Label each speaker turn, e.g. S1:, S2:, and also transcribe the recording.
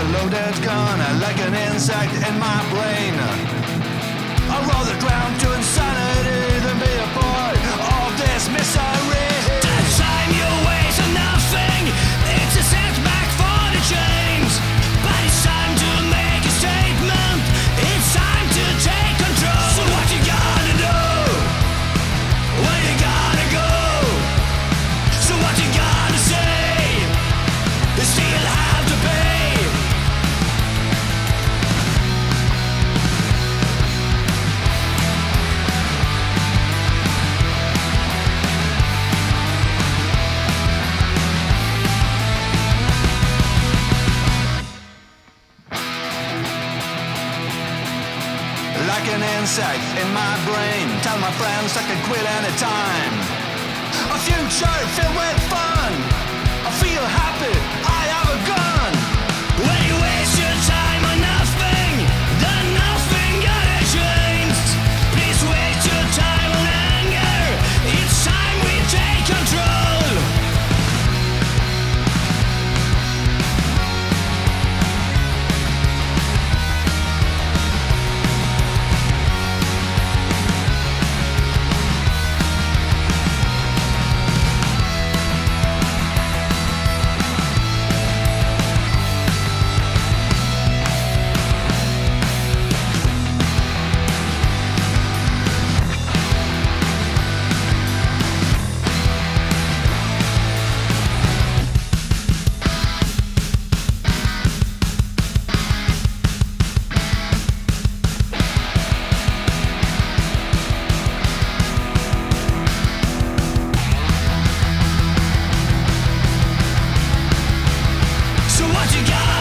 S1: a loaded gun, like an insect in my brain. I roll the ground to insanity, then be a part of this misery.
S2: The time you waste on nothing, it's a setback for the chains. But it's time to make a statement, it's time to take control. So what you gotta do? Where you gotta go? So what you gotta say? You still have to pay.
S1: Like an insect in my brain, tell my friends I can quit anytime. A future filled with fun, I feel happy, I have a gun.
S2: When you waste your time on nothing, then nothing gonna change. Please waste your time on anger, it's time we take control. So what you got?